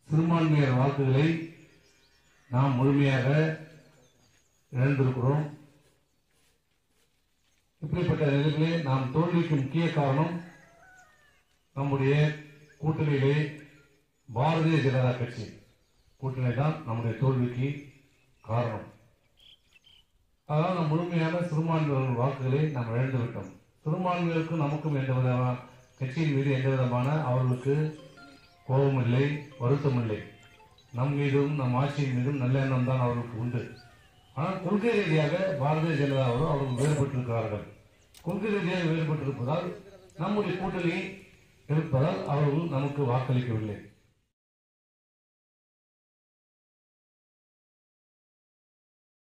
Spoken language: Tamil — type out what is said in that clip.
சிறுபான்மையர் வாக்குகளை நாம் முழுமையாக இழந்திருக்கிறோம். இப்படிப்பட்ட நிலையிலே நாம் தோல்விக்கு முக்கிய காரணம் நம்முடைய கூட்டணியிலே பாரதிய ஜனதா கட்சி கூட்டணி தான் நம்முடைய தோல்விக்கு காரணம். அதாவது நாம் முழுமையான சிறுபான்மையர்கள் வாக்குகளை நாம் இழந்துவிட்டோம். சிறுபான்மையருக்கும் நமக்கும் எந்த விதமான கட்சியின் மீது எந்த விதமான அவர்களுக்கு கோபம் இல்லை, வருத்தம் இல்லை. நம் மீதும் நம் ஆட்சியின் மீதும் நல்ல எண்ணம் தான் அவர்களுக்கு உண்டு. ஆனால் கொள்கை ரீதியாக பாரதிய ஜனதாவோடு அவர்கள் வேறுபட்டிருக்கிறார்கள். கொள்கை ரீதியாக வேறுபட்டிருப்பதால் நம்முடைய கூட்டணி இருப்பதால் அவர்கள் நமக்கு வாக்களிக்கவில்லை.